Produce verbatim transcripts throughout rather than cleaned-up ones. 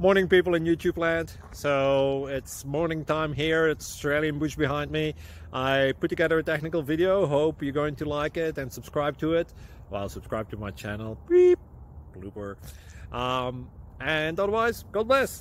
Morning, people in YouTube land. So it's morning time here. It's Australian bush behind me. I put together a technical video. Hope you're going to like it and subscribe to it. Well, subscribe to my channel. Beep. Blooper. Um, and otherwise, God bless.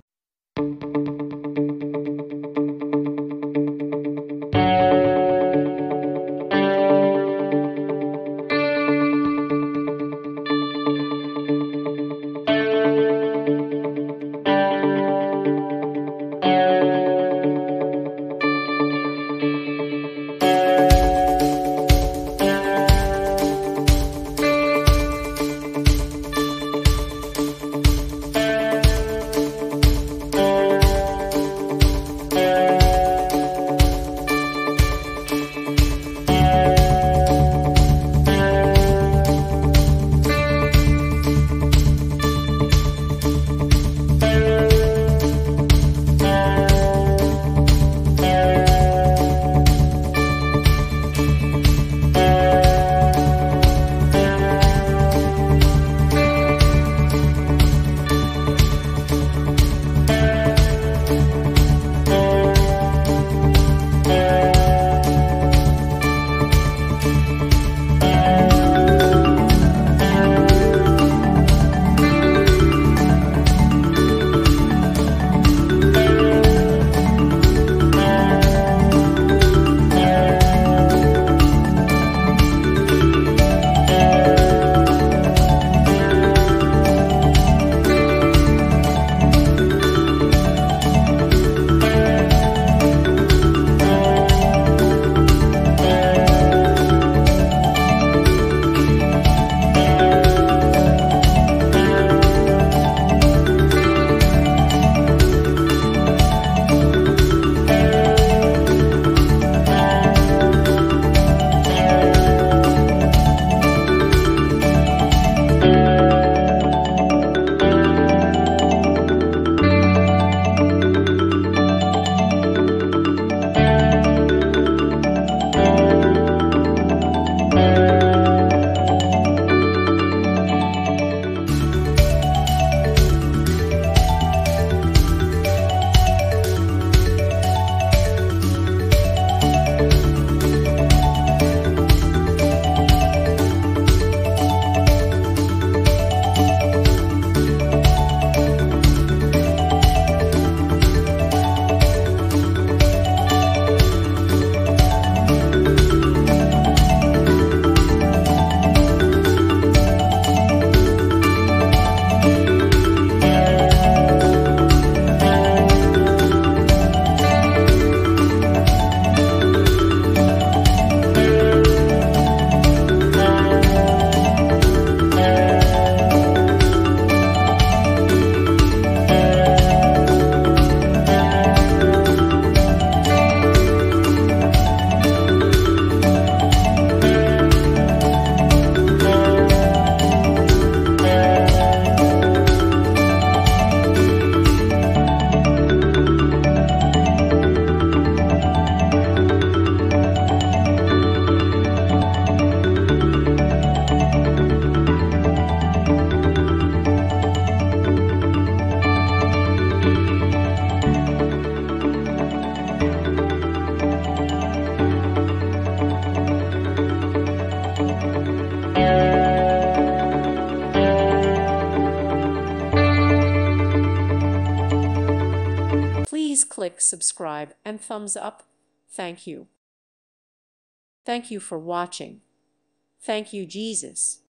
Please click subscribe and thumbs up. Thank you. Thank you for watching. Thank you, Jesus.